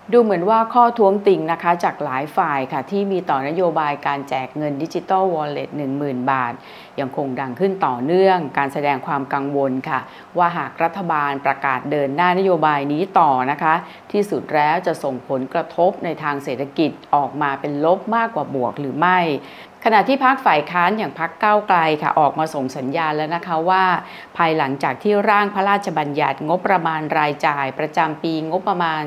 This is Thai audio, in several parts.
ดูเหมือนว่าข้อท้วงติงนะคะจากหลายฝ่ายค่ะที่มีต่อนโยบายการแจกเงินดิจิทัลวอลเล็ต 10,000 บาทยังคงดังขึ้นต่อเนื่องการแสดงความกังวลค่ะว่าหากรัฐบาลประกาศเดินหน้านโยบายนี้ต่อนะคะที่สุดแล้วจะส่งผลกระทบในทางเศรษฐกิจออกมาเป็นลบมากกว่าบวกหรือไม่ขณะที่พรรคฝ่ายค้านอย่างพรรคก้าวไกลค่ะออกมาส่งสัญญาณแล้วนะคะว่าภายหลังจากที่ร่างพระราชบัญญัติงบประมาณรายจ่ายประจำปีงบประมาณ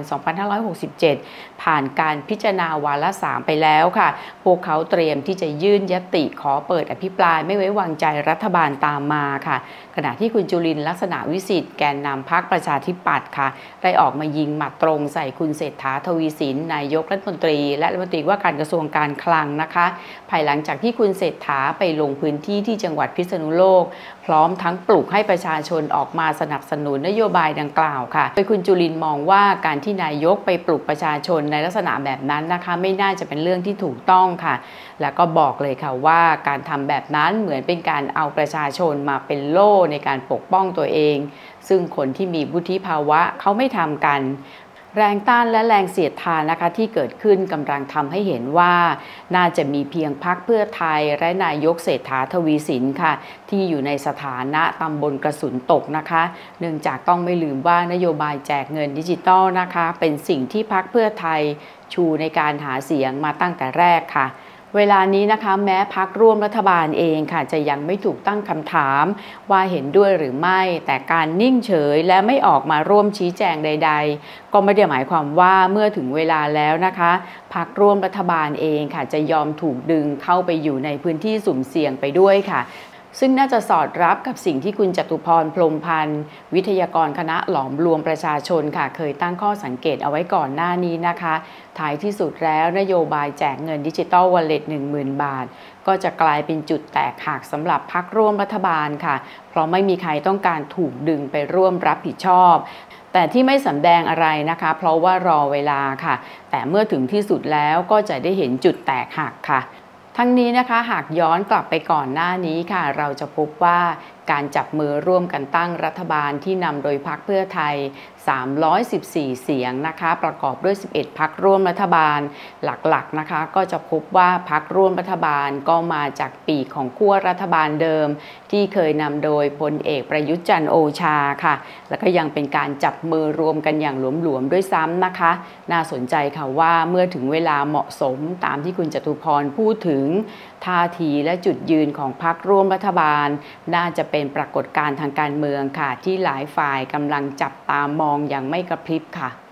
2567 ผ่านการพิจารณาวาระ 3 ไปแล้วค่ะพวกเขาเตรียมที่จะยื่นญัตติขอเปิดอภิปรายไม่ไว้วางใจรัฐบาลตามมาค่ะขณะที่คุณจุลินทร์ลักษณะวิสิทธิ์แกนนำพรรคประชาธิปัตย์ค่ะได้ออกมายิงหมัดตรงใส่คุณเศรษฐาทวีสินนายกรัฐมนตรีและรัฐมนตรีว่าการกระทรวงการคลังนะคะภายหลังจากที่คุณเศรษฐาไปลงพื้นที่ที่จังหวัดพิษณุโลกพร้อมทั้งปลุกให้ประชาชนออกมาสนับสนุนนโยบายดังกล่าวค่ะโดยคุณจุลินทร์มองว่าการที่นายกไปปลุกประชาชนในลักษณะแบบนั้นนะคะไม่น่าจะเป็นเรื่องที่ถูกต้องค่ะแล้วก็บอกเลยค่ะว่าการทำแบบนั้นเหมือนเป็นการเอาประชาชนมาเป็นโล่ในการปกป้องตัวเองซึ่งคนที่มีวุฒิภาวะเขาไม่ทำกันแรงต้านและแรงเสียดทานนะคะที่เกิดขึ้นกำลังทำให้เห็นว่าน่าจะมีเพียงพรรคเพื่อไทยและนายกเศรษฐาทวีสินค่ะที่อยู่ในสถานะตำบลกระสุนตกนะคะเนื่องจากต้องไม่ลืมว่านโยบายแจกเงินดิจิตอลนะคะเป็นสิ่งที่พรรคเพื่อไทยชูในการหาเสียงมาตั้งแต่แรกค่ะเวลานี้นะคะแม้พรรคร่วมรัฐบาลเองค่ะจะยังไม่ถูกตั้งคำถามว่าเห็นด้วยหรือไม่แต่การนิ่งเฉยและไม่ออกมาร่วมชี้แจงใดๆก็ไม่ได้หมายความว่าเมื่อถึงเวลาแล้วนะคะพรรคร่วมรัฐบาลเองค่ะจะยอมถูกดึงเข้าไปอยู่ในพื้นที่สุ่มเสี่ยงไปด้วยค่ะซึ่งน่าจะสอดรับกับสิ่งที่คุณจตุพรพรหมพันธ์วิทยากรคณะหลอมรวมประชาชนค่ะเคยตั้งข้อสังเกตเอาไว้ก่อนหน้านี้นะคะท้ายที่สุดแล้วนโยบายแจกเงินดิจิทัลวอลเล็ต 10,000 บาทก็จะกลายเป็นจุดแตกหักสำหรับพรรคร่วมรัฐบาลค่ะเพราะไม่มีใครต้องการถูกดึงไปร่วมรับผิดชอบแต่ที่ไม่สำแดงอะไรนะคะเพราะว่ารอเวลาค่ะแต่เมื่อถึงที่สุดแล้วก็จะได้เห็นจุดแตกหักค่ะทั้งนี้นะคะหากย้อนกลับไปก่อนหน้านี้ค่ะเราจะพบว่าการจับมือร่วมกันตั้งรัฐบาลที่นำโดยพรรคเพื่อไทย314เสียงนะคะประกอบด้วย11พรรคร่วมรัฐบาลหลักๆนะคะก็จะพบว่าพรรคร่วมรัฐบาลก็มาจากปีกของขั้วรัฐบาลเดิมที่เคยนำโดยพลเอกประยุทธ์จันทร์โอชาค่ะแล้วก็ยังเป็นการจับมือรวมกันอย่างหลวมๆด้วยซ้ำนะคะน่าสนใจค่ะว่าเมื่อถึงเวลาเหมาะสมตามที่คุณจตุพรพูดถึงท่าทีและจุดยืนของพรรคร่วมรัฐบาลน่าจะเป็นปรากฏการณ์ทางการเมืองค่ะที่หลายฝ่ายกำลังจับตามองอย่างไม่กระพริบค่ะ